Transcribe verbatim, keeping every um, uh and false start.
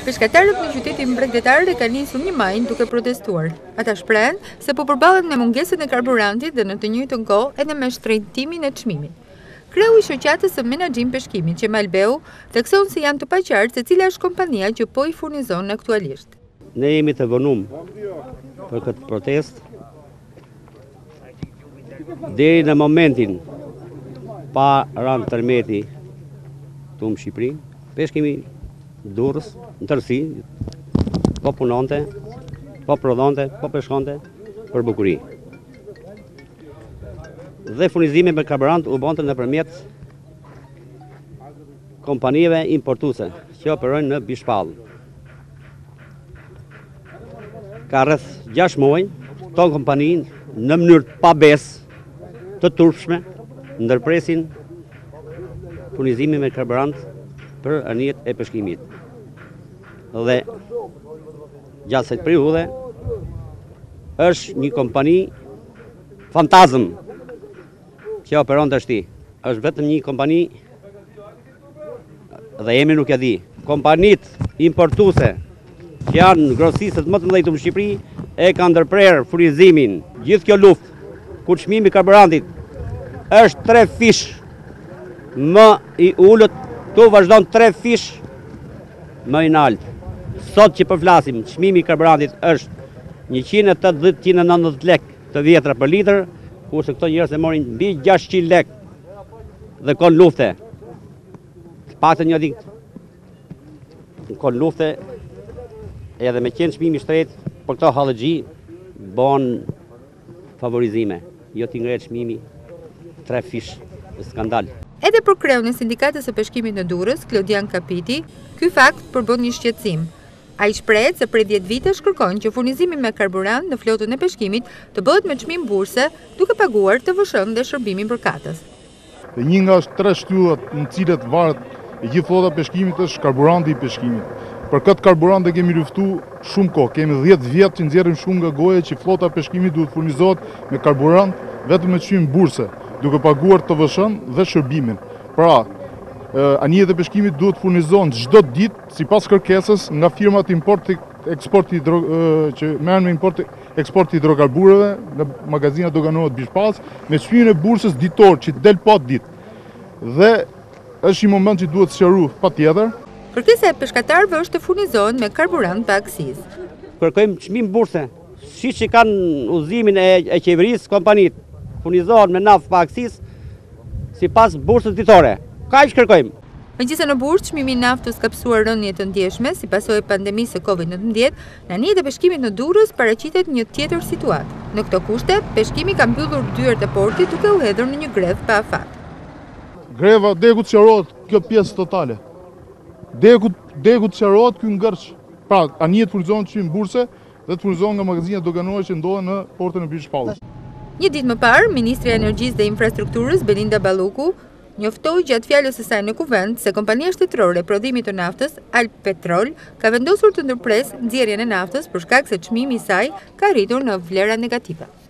Peshkatarët në qytetin Bregdetar ka nisur një majë duke protestuar. Ata shprehen se po përballen me mungesën e karburantit dhe në të njëjtën kohë edhe me shtrejtimin e çmimit. Kreu i shoqatës së menaxhim peshkimi Qemal Beu thekson se janë të paqartë se cila është kompania që po i furnizon aktualisht. Ne jemi të vënuar për këtë protest deri në momentin pa rënë tërmeti tu në Shqipëri, peshkimi Durrës, në tërësi, po punonte, po prodhonte, po peshkonte për bukuri. Dhe furnizimi me karburant u bonte nëpërmjet kompanive importuese që operojnë në Bishpall. Ka rreth gjashtë muaj, këto kompani në mënyrë pa besë të turpshme ndërpresin furnizimin me karburant për anijet e peshkimit. Dhe gjatë kësaj periudhe është një kompani fantazm që operon tashti. Është vetëm një kompani dhe emri nuk e di. Kompanitë importuese që janë grosistët më të mëdhenj në Shqipëri e kanë ndërprer furnizimin. Gjithë kjo luftë ku çmimi i karburantit është tre fish më i ulët, tu vazhdon tre fish më i nalt. Sot që përflasim, çmimi i karburantit është njëqind e tetëdhjetë njëqind e nëntëdhjetë lekë të vjetra për litër, kurse këto njerëz e morin mbi gjashtëqind lekë dhe kon lufte. Të paktën një ditë kon lufte edhe me qenë çmimi i shtrenjtë, për këto hallëxhi bën favorizime, jo t'i ngrehet çmimi tre fish, skandal. Edhe për kreun e sindikatës së peshkimit në Durrës, Klodian Kapiti, ky fakt përbën një shqetësim. Ai shprehet se prej dhjetë vitesh kërkojnë që furnizimi me karburant në flotën e peshkimit të bëhet me çmim burse, duke paguar T V S-n dhe shërbimin për katës. Dhe një nga tre shtyllat në cilët varet e gjithë flota e peshkimit është karburanti i peshkimit. Për këtë karburant e kemi luftuar shumë kohë. Kemi dhjetë vjet që nxjerrim shumë nga goja që flota e peshkimit duhet furnizohet me karburant vetëm me çmim burse, duke paguar T V S-n dhe shërbimin. Pra, anijet e peshkimit duhet furnizohen çdo ditë sipas kërkesës nga firmat import eksport që merren me import eksport hidrokarbureve nga magazinat doganore të Bishpalls me çmimin e bursës ditor që del pa ditë. Dhe është një moment që duhet sqaruar patjetër. Kërkesa e peshkatarëve është të furnizohen me karburant pa aksizë. Kërkojmë çmim burse, siç që kanë udhëzimin e, e qeverisë, kompanitë furnizohen me naftë pa aksizë sipas bursës ditore. Kaq kërkojmë. Megjithëse në bursë çmimi i naftës ka pësuar rënje të ndjeshme si pasojë e pandemisë së Covid nëntëmbëdhjetë, në anijet e peshkimit në Durrës paraqitet një tjetër situatë. Në këto kushte, peshkimi ka mbyllur dyert e portit duke u hedhur në një grevë pa afat. Greva degu të sqarohet kjo pjesë totale. Degu degu të sqarohet ky ngërç. Pra, anijet furnizohen çmim burse dhe të furnizohen nga magazinat doganore që ndodhen në portën e Bishpallit. Një ditë më parë, Ministri i Energjisë dhe Infrastrukturës Belinda Balluku njoftoi gjatë fjalës së saj në kuvent se kompania shtetërore e prodhimit të naftës, Alpetrol, ka vendosur të ndërpresë nxjerrjen e naftës për shkak se çmimi i saj ka rritur në vlera negative.